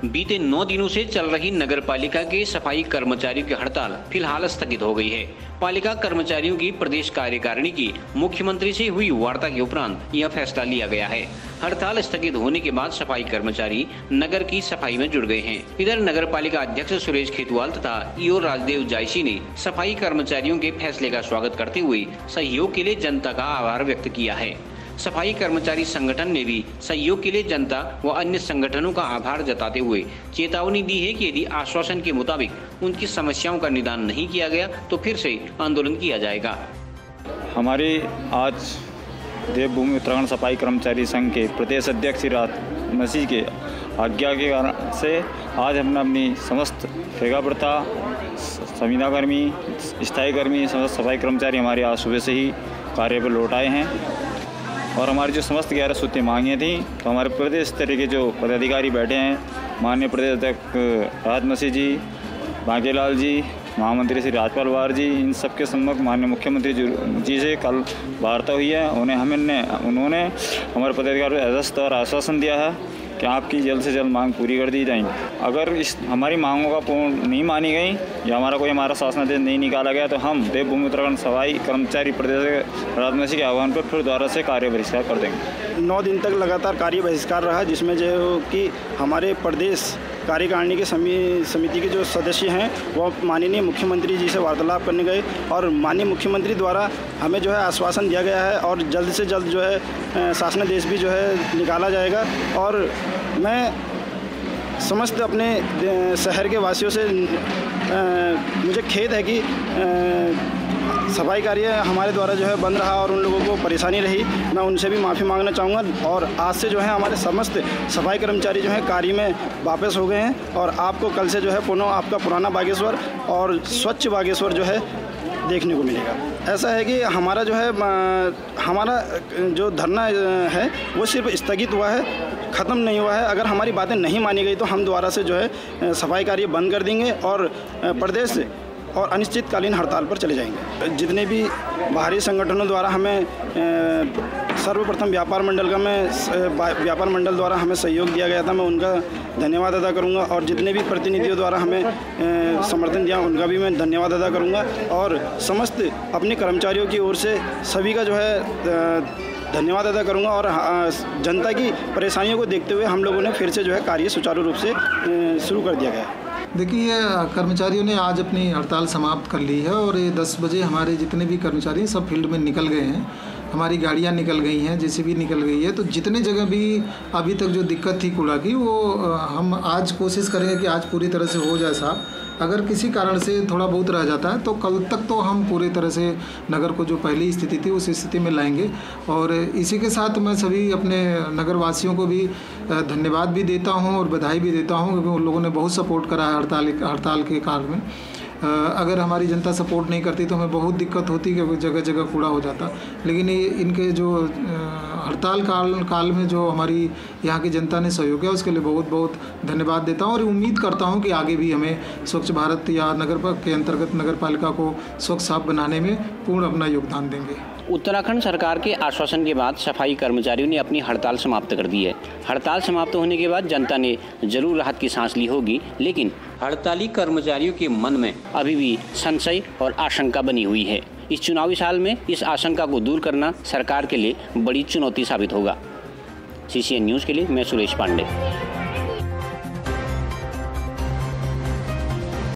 बीते 9 दिनों से चल रही नगर पालिका के सफाई कर्मचारियों की हड़ताल फिलहाल स्थगित हो गई है। पालिका कर्मचारियों की प्रदेश कार्यकारिणी की मुख्यमंत्री से हुई वार्ता के उपरांत यह फैसला लिया गया है। हड़ताल स्थगित होने के बाद सफाई कर्मचारी नगर की सफाई में जुड़ गए हैं। इधर नगर पालिका अध्यक्ष सुरेश खेतवाल तथा ईओ राजदेव जायसी ने सफाई कर्मचारियों के फैसले का स्वागत करते हुए सहयोग के लिए जनता का आभार व्यक्त किया है। सफाई कर्मचारी संगठन ने भी सहयोग के लिए जनता व अन्य संगठनों का आभार जताते हुए चेतावनी दी है कि यदि आश्वासन के मुताबिक उनकी समस्याओं का निदान नहीं किया गया तो फिर से आंदोलन किया जाएगा। हमारी आज देवभूमि उत्तराखंड सफाई कर्मचारी संघ के प्रदेश अध्यक्ष श्री राज मसीह के आज्ञा के कारण से आज हमने अपनी समस्त फेगाप्रता संविदा कर्मी, स्थायी कर्मी, समस्त सफाई कर्मचारी हमारे आज सुबह से ही कार्य पर लौट आए हैं और हमारी जो समस्त 11 सूत्री मांगें थी तो हमारे प्रदेश स्तर के जो पदाधिकारी बैठे हैं, माननीय प्रदेश अध्यक्ष राज मसीह जी, बांकेलाल जी, महामंत्री श्री राजपाल वार जी, इन सबके सम्मुख माननीय मुख्यमंत्री जी से कल वार्ता हुई है। उन्होंने हमारे पदाधिकारियों को एहसास और आश्वासन दिया है कि आपकी जल्द से जल्द मांग पूरी कर दी जाएंगी। अगर इस हमारी मांगों का पूर्ण नहीं मानी गई या हमारा शासनादेश नहीं निकाला गया तो हम देवभूमि उत्तराखंड सफाई कर्मचारी प्रदेश राजमसी के आह्वान पर फिर दोबारा से कार्य बहिष्कार कर देंगे। 9 दिन तक लगातार कार्य बहिष्कार रहा, जिसमें जो कि हमारे प्रदेश कार्यकारिणी के समिति के जो सदस्य हैं वो माननीय मुख्यमंत्री जी से वार्तालाप करने गए और माननीय मुख्यमंत्री द्वारा हमें जो है आश्वासन दिया गया है और जल्द से जल्द जो है शासनादेश भी जो है निकाला जाएगा। और मैं समस्त अपने शहर के वासियों से मुझे खेद है कि सफाई कार्य हमारे द्वारा जो है बंद रहा और उन लोगों को परेशानी रही। मैं उनसे भी माफ़ी मांगना चाहूँगा और आज से जो है हमारे समस्त सफाई कर्मचारी जो है कार्य में वापस हो गए हैं और आपको कल से जो है पुनः आपका पुराना बागेश्वर और स्वच्छ बागेश्वर जो है देखने को मिलेगा। ऐसा है कि हमारा जो है हमारा जो धरना है वो सिर्फ स्थगित हुआ है, ख़त्म नहीं हुआ है। अगर हमारी बातें नहीं मानी गई तो हम दोबारा से जो है सफाई कार्य बंद कर देंगे और प्रदेश और अनिश्चितकालीन हड़ताल पर चले जाएंगे। जितने भी बाहरी संगठनों द्वारा हमें सर्वप्रथम व्यापार मंडल द्वारा हमें सहयोग दिया गया था, मैं उनका धन्यवाद अदा करूंगा और जितने भी प्रतिनिधियों द्वारा हमें समर्थन दिया उनका भी मैं धन्यवाद अदा करूंगा और समस्त अपने कर्मचारियों की ओर से सभी का जो है धन्यवाद अदा करूंगा। और जनता की परेशानियों को देखते हुए हम लोगों ने फिर से जो है कार्य सुचारू रूप से शुरू कर दिया गया। देखिए, कर्मचारियों ने आज अपनी हड़ताल समाप्त कर ली है और ये 10 बजे हमारे जितने भी कर्मचारी सब फील्ड में निकल गए हैं। हमारी गाड़ियाँ निकल गई हैं, जेसीबी निकल गई है। तो जितने जगह भी अभी तक जो दिक्कत थी कूड़ा की वो हम आज कोशिश करेंगे कि आज पूरी तरह से हो जाए साफ। अगर किसी कारण से थोड़ा बहुत रह जाता है तो कल तक तो हम पूरी तरह से नगर को जो पहली स्थिति थी उस स्थिति में लाएंगे। और इसी के साथ मैं सभी अपने नगर वासियों को भी धन्यवाद भी देता हूं और बधाई भी देता हूं क्योंकि उन लोगों ने बहुत सपोर्ट करा है हड़ताल के काल में। अगर हमारी जनता सपोर्ट नहीं करती तो हमें बहुत दिक्कत होती कि जगह जगह कूड़ा हो जाता। लेकिन ये इनके जो हड़ताल काल में जो हमारी यहाँ की जनता ने सहयोग किया उसके लिए बहुत बहुत धन्यवाद देता हूँ और उम्मीद करता हूँ कि आगे भी हमें स्वच्छ भारत या नगर के अंतर्गत नगर पालिका को स्वच्छ साफ बनाने में पूर्ण अपना योगदान देंगे। उत्तराखंड सरकार के आश्वासन के बाद सफाई कर्मचारियों ने अपनी हड़ताल समाप्त कर दी है। हड़ताल समाप्त होने के बाद जनता ने जरूर राहत की सांस ली होगी, लेकिन हड़ताली कर्मचारियों के मन में अभी भी संशय और आशंका बनी हुई है। इस चुनावी साल में इस आशंका को दूर करना सरकार के लिए बड़ी चुनौती साबित होगा। CCN न्यूज़ के लिए मैं सुरेश पांडे।